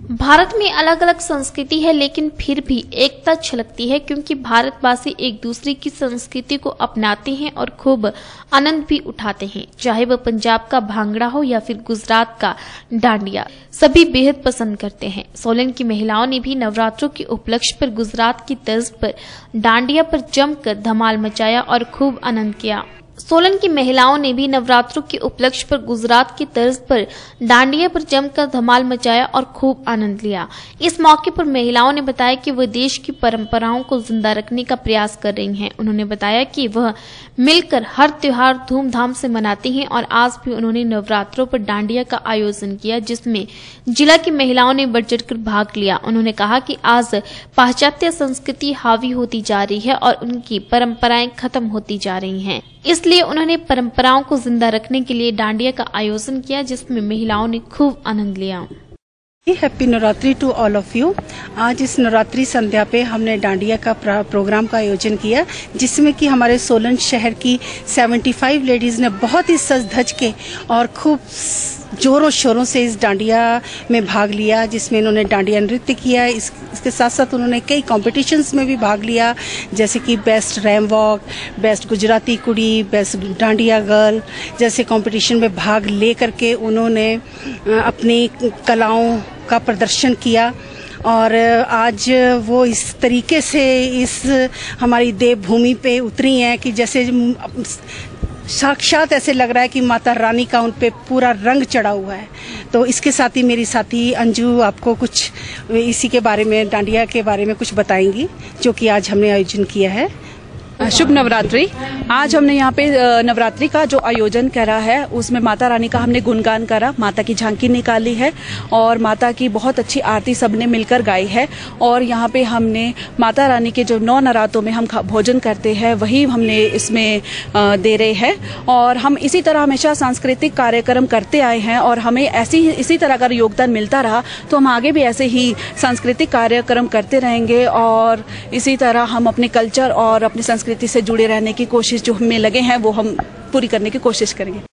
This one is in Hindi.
भारत में अलग अलग संस्कृति है, लेकिन फिर भी एकता झलकती है क्योंकि भारतवासी एक दूसरे की संस्कृति को अपनाते हैं और खूब आनंद भी उठाते हैं। चाहे वह पंजाब का भांगड़ा हो या फिर गुजरात का डांडिया, सभी बेहद पसंद करते हैं। सोलन की महिलाओं ने भी नवरात्रों के उपलक्ष्य पर गुजरात की तर्ज पर डांडिया पर जमकर धमाल मचाया और खूब आनंद किया। सोलन की महिलाओं ने भी नवरात्रों के उपलक्ष्य पर गुजरात की तर्ज पर डांडिया पर जमकर धमाल मचाया और खूब आनंद लिया। इस मौके पर महिलाओं ने बताया कि वह देश की परंपराओं को जिंदा रखने का प्रयास कर रही हैं। उन्होंने बताया कि वह मिलकर हर त्योहार धूमधाम से मनाती हैं और आज भी उन्होंने नवरात्रों पर डांडिया का आयोजन किया, जिसमें जिला की महिलाओं ने बढ़ चढ़कर भाग लिया। उन्होंने कहा कि आज पाश्चात्य संस्कृति हावी होती जा रही है और उनकी परंपराएं खत्म होती जा रही हैं। इसलिए उन्होंने परंपराओं को जिंदा रखने के लिए डांडिया का आयोजन किया, जिसमें महिलाओं ने खूब आनंद लिया। Happy Navratri to all of you. आज इस नवरात्रि संध्या पे हमने डांडिया का प्रोग्राम का आयोजन किया, जिसमें कि हमारे सोलन शहर की 75 लेडीज ने बहुत ही सज धज के और खूब जोरों शोरों से इस डांडिया में भाग लिया, जिसमें इन्होंने डांडिया नृत्य किया। इसके साथ साथ उन्होंने कई कॉम्पिटिशन्स में भी भाग लिया, जैसे कि best ramp walk, best Gujarati कुड़ी, बेस्ट डांडिया गर्ल जैसे कंपटीशन में भाग ले करके उन्होंने अपनी कलाओं का प्रदर्शन किया। और आज वो इस तरीके से इस हमारी देवभूमि पे उतरी हैं कि जैसे साक्षात ऐसे लग रहा है कि माता रानी का उन पे पूरा रंग चढ़ा हुआ है। तो इसके साथ ही मेरी साथी अंजू आपको कुछ इसी के बारे में, डांडिया के बारे में कुछ बताएंगी, जो कि आज हमने आयोजन किया है। शुभ नवरात्रि। आज हमने यहाँ पे नवरात्रि का जो आयोजन करा है उसमें माता रानी का हमने गुणगान करा, माता की झांकी निकाली है और माता की बहुत अच्छी आरती सबने मिलकर गाई है। और यहाँ पे हमने माता रानी के जो 9 नरातों में हम भोजन करते हैं वही हमने इसमें दे रहे हैं। और हम इसी तरह हमेशा सांस्कृतिक कार्यक्रम करते आए हैं और हमें इसी तरह का योगदान मिलता रहा तो हम आगे भी ऐसे ही सांस्कृतिक कार्यक्रम करते रहेंगे और इसी तरह हम अपने कल्चर और अपनी संस्कृति से जुड़े रहने की कोशिश जो हमें लगे हैं वो हम पूरी करने की कोशिश करेंगे।